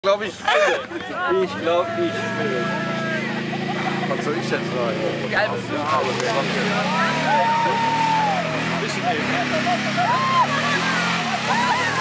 glaube, ich schwimme. Ich glaube, ich schwimme. Was soll ich jetzt sagen? Geil, bist du? Bisschen